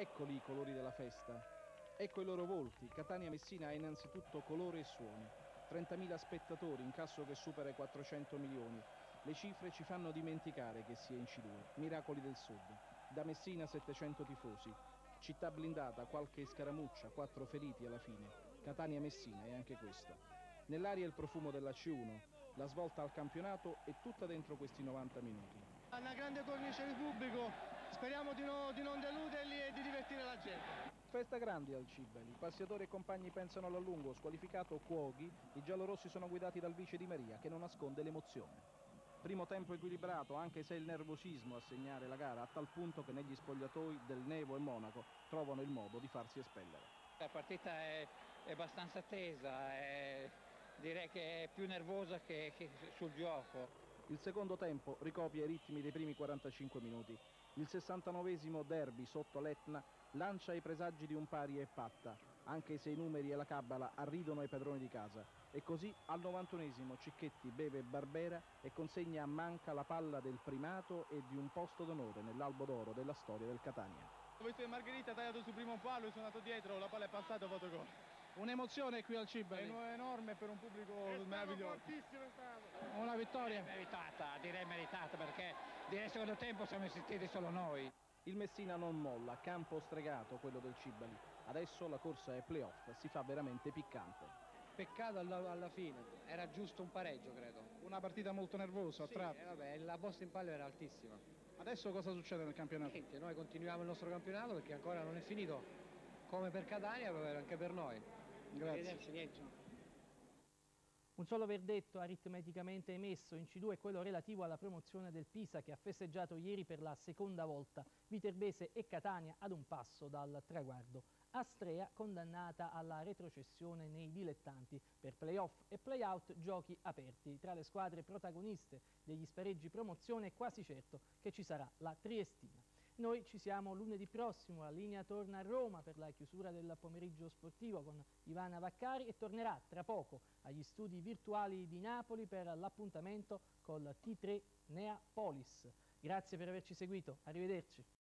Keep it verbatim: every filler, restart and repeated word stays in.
Eccoli i colori della festa, ecco i loro volti. Catania-Messina ha innanzitutto colore e suoni. trentamila spettatori, incasso che supera i quattrocento milioni. Le cifre ci fanno dimenticare che si è in C due. Miracoli del Sud. Da Messina settecento tifosi. Città blindata, qualche scaramuccia, quattro feriti alla fine. Catania-Messina è anche questa. Nell'aria il profumo della C uno. La svolta al campionato è tutta dentro questi novanta minuti. Una grande cornice di pubblico, speriamo di, no, di non deluderli e di divertire la gente. Festa grande al Cibali, Passiatori e compagni pensano all'allungo, squalificato Cuoghi, i giallorossi sono guidati dal vice Di Maria che non nasconde l'emozione. Primo tempo equilibrato, anche se è il nervosismo a segnare la gara, a tal punto che negli spogliatoi del Nevo e Monaco trovano il modo di farsi espellere. La partita è, è abbastanza tesa, è, direi che è più nervosa che, che sul gioco. Il secondo tempo ricopia i ritmi dei primi quarantacinque minuti. Il sessantanovesimo derby sotto l'Etna lancia i presagi di un pari e patta, anche se i numeri e la cabala arridono ai padroni di casa. E così al novantunesimo Cicchetti beve Barbera e consegna a Manca la palla del primato e di un posto d'onore nell'albo d'oro della storia del Catania. Ho visto che Margherita ha tagliato sul primo palo, sono andato dietro, la palla è passata e ho fatto gol. Un'emozione qui al Cibali. È enorme per un pubblico meraviglioso. Una vittoria Meritata, direi meritata, perché direi secondo tempo siamo esistiti solo noi. Il Messina non molla, campo stregato quello del Cibali. Adesso la corsa è playoff, si fa veramente piccante. Peccato alla, alla fine, era giusto un pareggio credo. Una partita molto nervosa, Sì, a tratti. eh, vabbè, la posta in palio era altissima. Adesso cosa succede nel campionato? Niente, noi continuiamo il nostro campionato perché ancora non è finito, come per Catania, anche per noi. Grazie. Niente. Un solo verdetto aritmeticamente emesso in C due è quello relativo alla promozione del Pisa che ha festeggiato ieri per la seconda volta. Viterbese e Catania ad un passo dal traguardo. Astrea condannata alla retrocessione nei dilettanti. Per play-off e play-out giochi aperti. Tra le squadre protagoniste degli spareggi promozione è quasi certo che ci sarà la Triestina. Noi ci siamo lunedì prossimo, la linea torna a Roma per la chiusura del pomeriggio sportivo con Ivana Vaccari e tornerà tra poco agli studi virtuali di Napoli per l'appuntamento col T tre Neapolis. Grazie per averci seguito, arrivederci.